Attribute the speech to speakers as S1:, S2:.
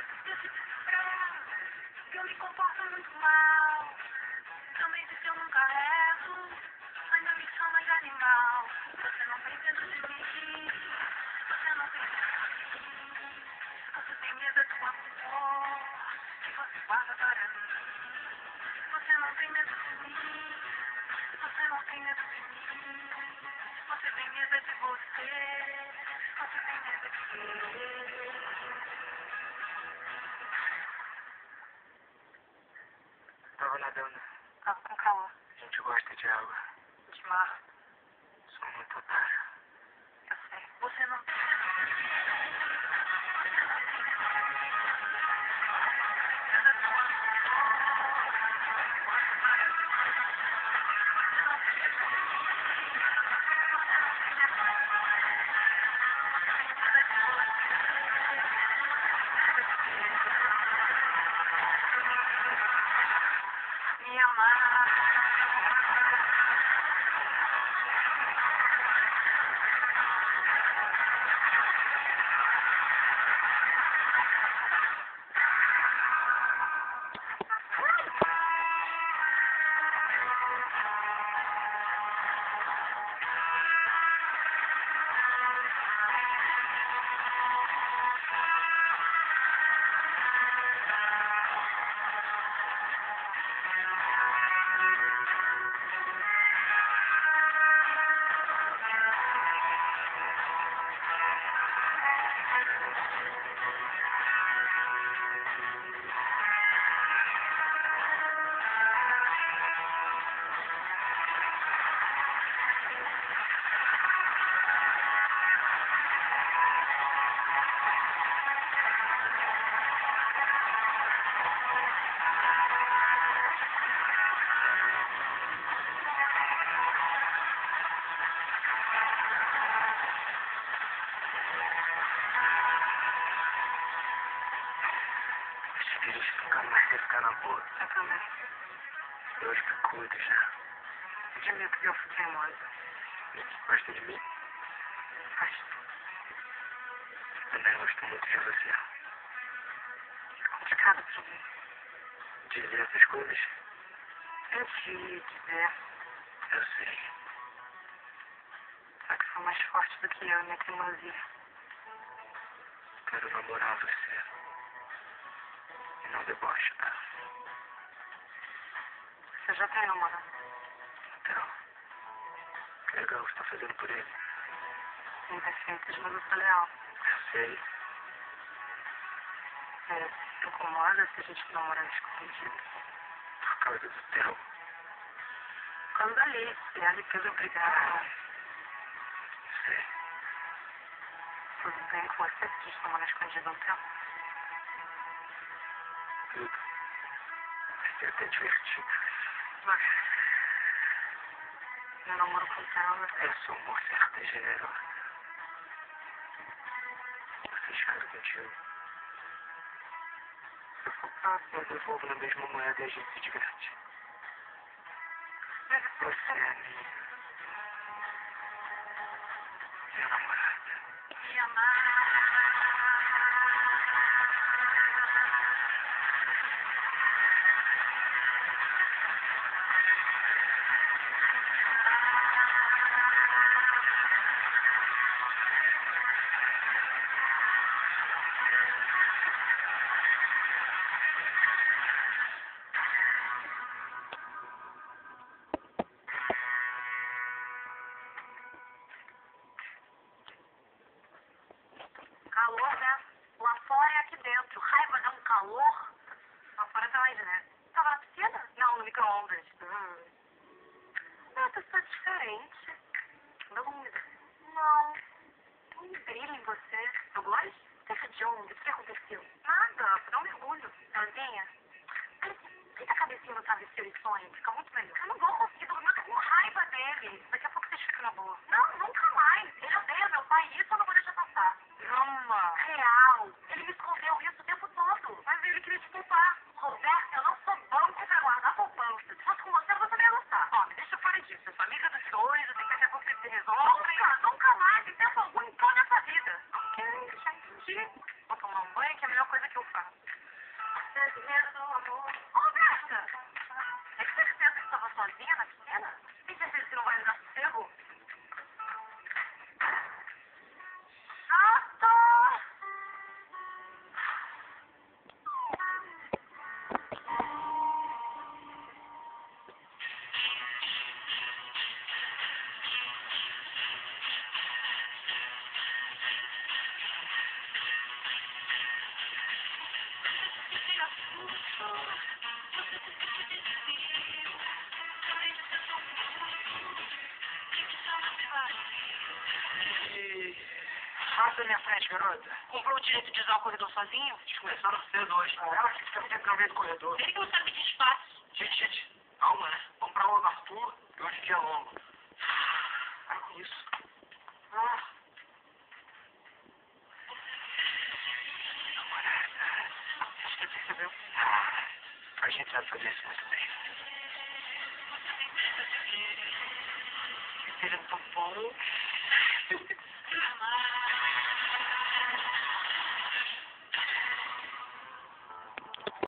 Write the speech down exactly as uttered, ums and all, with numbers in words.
S1: desse desprezo, que eu me comporto muito mal. Também se eu nunca rezo, ainda me chama de animal. Você não tem medo de mim, você não tem medo de mim. Você tem medo do amor que você guarda para mim. Você não tem medo de mim, você não tem medo de mim. Você tem medo de você, você tem medo de mim.
S2: Tava nadando.
S1: Tava com calor.
S2: A gente gosta de água.
S1: De mar.
S2: Sou muito otário.
S1: Eu sei. Você não tem me amar.
S2: Os filhos ficam mais de ficar na boa.
S1: Eu também.
S2: Eu te cuido já.
S1: Admito que eu fui teimosa.
S2: Gosta de mim?
S1: Acho
S2: Também gosto muito de você.
S1: complicado pra mim.
S2: Dizer essas coisas?
S1: Sentir, dizer.
S2: Eu sei.
S1: Só que foi mais forte do que eu e minha teimosia.
S2: Quero namorar você. E não deboche, tá?
S1: Você já tem namorado?
S2: Então, que legal você tá fazendo por ele.
S1: Imperfeitas, mas eu sou leal.
S2: Eu sei.
S1: É, se incomoda se a gente namorar escondido.
S2: Por causa do teu.
S1: Por causa da Alice, a Alice fez obrigada.
S2: Sei.
S1: Tudo bem com você se a gente namorar escondido um tempo?
S2: Tudo. Vai ser até divertido.
S1: Mas meu namoro com ela
S2: Eu sou uma certa generosa. Você espera contigo.
S1: se for fácil.
S2: Eu devolvo na mesma moeda e a gente se diverte.
S1: Mas
S2: Você é minha. Minha namorada.
S1: me amar. Calor, né? Lá fora é aqui dentro. Raiva dá um calor. Lá fora tá onde, né? Tava na piscina? Não, no micro-ondas. Hum. Não, pessoa diferente. Anda úmida. Não. Tem um brilho em você. Eu gosto? Você de onde? O que aconteceu? Nada. Fui dar um mergulho. Sozinha? Deita a cabecinha no travesseiro e sonha. Fica muito melhor. Eu não vou conseguir dormir. Eu tô com raiva dele. Daqui a pouco vocês ficam na boa. Não, nunca mais. Ele odeia meu pai e isso eu não vou deixar passar. Drama. Real. Ele me escondeu isso o tempo todo. Mas ele queria te poupar. Roberto, eu não sou banco pra guardar poupança. Se fosse com você, você não ia gostar. Ó, me deixa fora disso. Eu sou amiga dos dois. Eu tenho que daqui a pouco que se resolve. Nunca, nunca mais. Em tempo algum entrou nessa vida. Ok, já entendi. Vou tomar um banho que é a melhor coisa que eu faço.
S2: Passa na minha frente, garota.
S1: Comprou o direito de usar o corredor sozinho?
S2: Eles começaram cedo hoje. Ah, ela que fica sempre no meio do corredor.
S1: Ele que não sabe de espaço.
S2: Gente, gente, calma, né? Vamos pra aula do Arthur e hoje o dia é longo. Para com isso. Ah. Namorada. Você percebeu? Ah, a gente sabe fazer isso muito bem. Ele é tão bom.